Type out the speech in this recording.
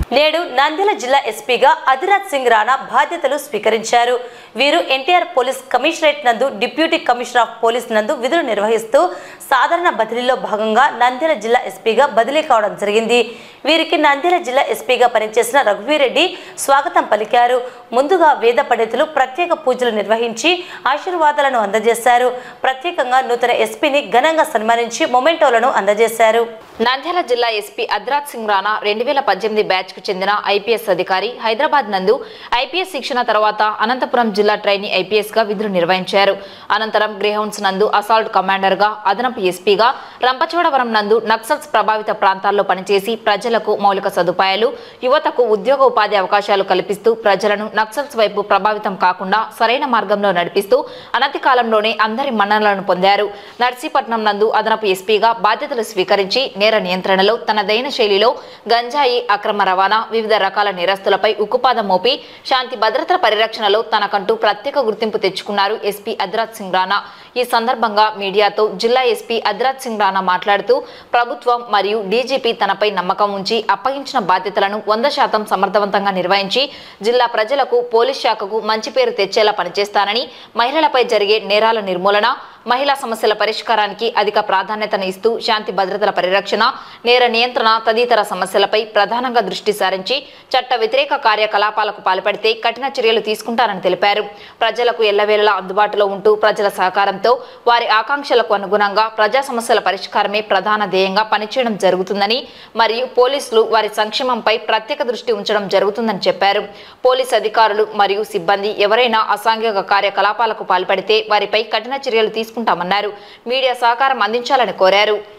నేడు నంద్యాల జిల్లా ఎస్పీగా అధిరాజ్ సింగ్ రాణా బాధ్యతలు స్వీకరించారు. వీరు ఎన్టీఆర్ పోలీస్ కమిషనరేట్ నందు డిప్యూటీ కమిషనర్ ఆఫ్ పోలీస్ నందు విధులు నిర్వహిస్తూ సాధారణ బదిలీలో భాగంగా నంద్యాల జిల్లా ఎస్పీగా బదిలీ కావడం జరిగింది. వీరికి నంద్యాల జిల్లా ఎస్పీగా పనిచేసిన రఘువీర్ రెడ్డి స్వాగతం పలికారు. ముందుగా వేద పండితులు ప్రత్యేక పూజలు నిర్వహించి ఆశీర్వాదాలను అందజేశారు. ప్రత్యేకంగా నూతన ఎస్పీని ఘనంగా సన్మానించి మొమెంటోలను అందజేశారు. నంద్యాల జిల్లా ఎస్పీ అధిరాజ్ సింగ్ రాణా 2018 బ్యాచ్ కు చెందిన ఐపీఎస్ అధికారి. హైదరాబాద్ నందు ఐపీఎస్ శిక్షణ తర్వాత అనంతపురం జిల్లా ట్రైనీ ఐపీఎస్ గా విధులు నిర్వహించారు. అనంతరం గ్రేహౌండ్స్ నందు అసాల్ట్ కమాండర్ గా, అదనపు ఎస్పీగా రంపచోడవరం నందు నక్సల్స్ ప్రభావిత ప్రాంతాల్లో పనిచేసి ప్రజలకు మౌలిక సదుపాయాలు, యువతకు ఉద్యోగ ఉపాధి అవకాశాలు కల్పిస్తూ ప్రజలను నక్సల్స్ వైపు ప్రభావితం కాకుండా సరైన మార్గంలో నడిపిస్తూ అనతి కాలంలోనే అందరి మన్ననలను పొందారు. నర్సీపట్నం నందు అదనపు ఎస్పీగా బాధ్యతలు స్వీకరించి నేర నియంత్రణలో తనదైన శైలిలో గంజాయి అక్రమ రవాణా, వివిధ రకాల నేరస్తులపై ఉక్కుపాదం మోపి శాంతి భద్రతల పరిరక్షణలో తనకంటూ ప్రత్యేక గుర్తింపు తెచ్చుకున్నారు ఎస్పీ అధిరాజ్ సింగ్ రాణా. ఈ సందర్భంగా మీడియాతో జిల్లా ఎస్పీ అధిరాజ్ సింగ్ రాణా మాట్లాడుతూ ప్రభుత్వం మరియు డీజీపీ తనపై నమ్మకం ఉంచి అప్పగించిన బాధ్యతలను 100% సమర్థవంతంగా నిర్వహించి జిల్లా ప్రజలకు, పోలీస్ శాఖకు మంచి పేరు తెచ్చేలా పనిచేస్తానని, మహిళలపై జరిగే నేరాల నిర్మూలన, మహిళా సమస్యల పరిష్కారానికి అధిక ప్రాధాన్యతను ఇస్తూ శాంతి భద్రతల పరిరక్షణ, నేర నియంత్రణ తదితర సమస్యలపై ప్రధానంగా దృష్టి సారించి చట్ట వ్యతిరేక కార్యకలాపాలకు పాల్పడితే కఠిన చర్యలు తీసుకుంటారని తెలిపారు. ప్రజలకు ఎల్లవేళలా అందుబాటులో ఉంటూ ప్రజల సహకారంతో వారి ఆకాంక్షలకు అనుగుణంగా ప్రజా సమస్యల పరిష్కారమే ప్రధాన ధ్యేయంగా పనిచేయడం జరుగుతుందని మరియు పోలీసులు వారి సంక్షేమంపై ప్రత్యేక దృష్టి ఉంచడం జరుగుతుందని చెప్పారు. పోలీస్ అధికారులు మరియు సిబ్బంది ఎవరైనా అసాంఘిక కార్యకలాపాలకు పాల్పడితే వారిపై కఠిన చర్యలు తీసుకుంటామన్నారు. మీడియా సహకారం అందించాలని కోరారు.